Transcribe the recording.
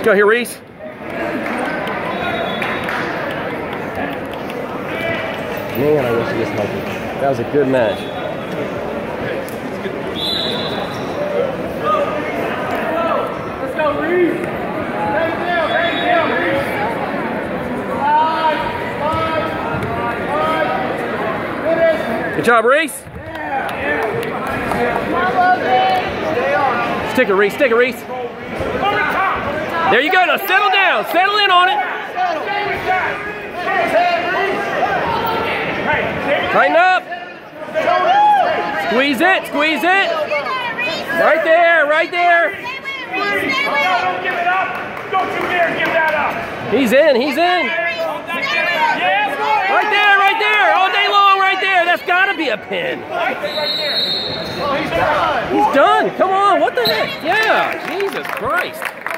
Go here, Reese. Man, I wish he was healthy. That was a good match. Let's go, Reese. Hang down, Reese. Good job, Reese. Stick it, Reese. Stick it, Reese. There you go. Now settle down. Settle in on it. Tighten up. Squeeze it. Squeeze it. Right there. Right there. Don't give it up. Don't you dare give that up. He's in. He's in. Right there. Right there. All day long. Right there. That's got to be a pin. He's done. He's done. Come on. What the heck? Yeah. Jesus Christ.